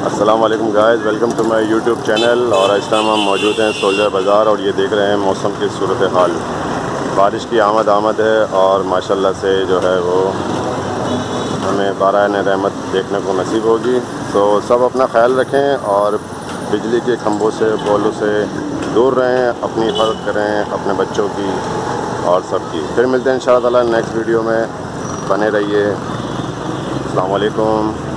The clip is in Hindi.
अस्सलाम वालेकुम guys, welcome to my YouTube channel. और इस टाइम हम मौजूद हैं सोल्जर बाज़ार और ये देख रहे हैं मौसम की सूरत हाल। बारिश की आमद है और माशाल्लाह से जो है वो हमें बारान रहमत देखने को नसीब होगी। तो सब अपना ख्याल रखें और बिजली के खंभों से बॉलों से दूर रहें, अपनी हिफाजत करें अपने बच्चों की और सबकी। फिर मिलते हैं इंशाअल्लाह नेक्स्ट वीडियो में, बने रहिए। अस्सलाम वालेकुम।